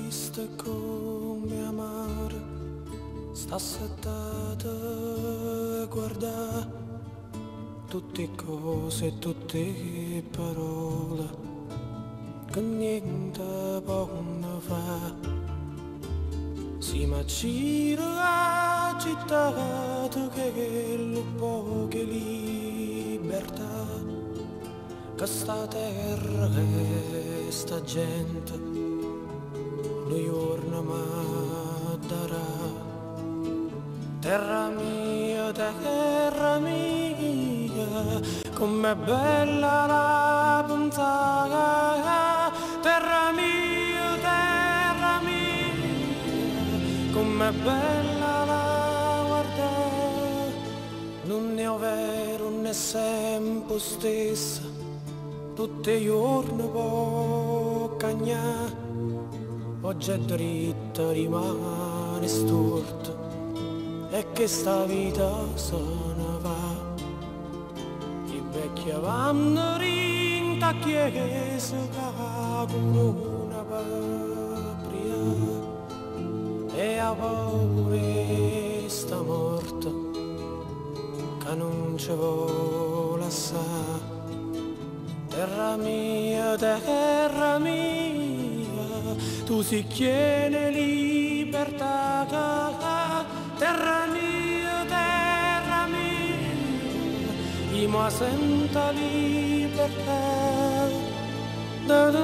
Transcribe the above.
triste come amare, sta settata a guardare tutte cose e tutte parole che niente può fa. Si ma gira città che lo poche libertà, che sta terra e sta gente noi giorno ma darà. Terra mia, com'è bella la puntata. Terra mia, com'è bella la guardare. Non è vero, non è sempre stessa, tutti i giorni può cagnare. Oggi è dritta, rimane storta, e che sta vita se ne va. I vecchi vanno rinta chiesa come una patria, e a paura sta morta che non ci vuole assare. Terra mia, tu si chiede libertà. Terra mia, io mi sento libertà.